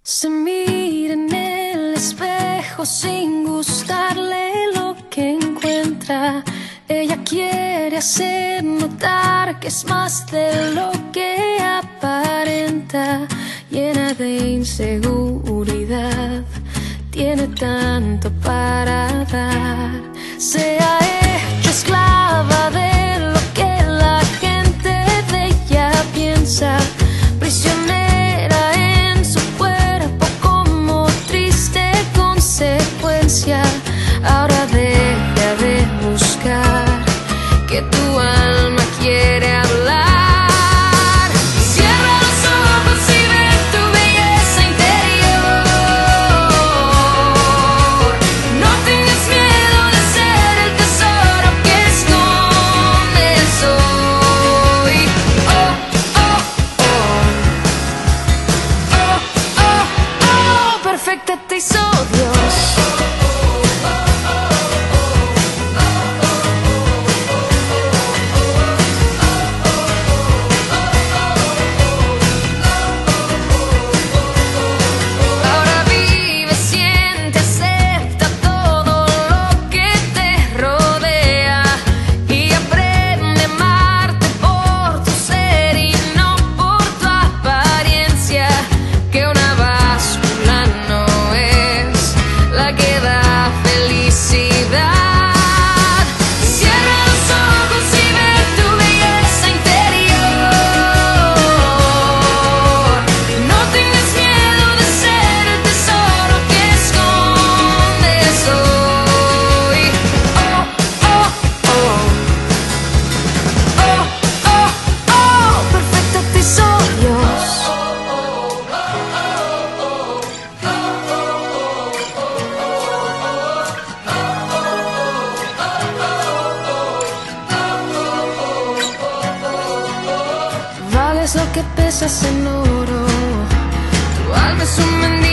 Se mira en el espejo sin gustarle lo que encuentra. Ella quiere hacer notar que es más de lo que aparenta. Llena de inseguridad, tiene tanto para dar. Se ha hecho esclava de lo que la gente de ella piensa. Prisionera en su cuerpo como triste consecuencia. Ahora deja de buscar, que tu alma quiere hablar. Cierra los ojos y ve tu belleza interior. No tengas miedo de ser el tesoro que escondes hoy. Oh, oh, oh. Oh, oh, oh. Perfecta te hizo Dios. Vales lo que pesas en oro, tu alma es un mendigo.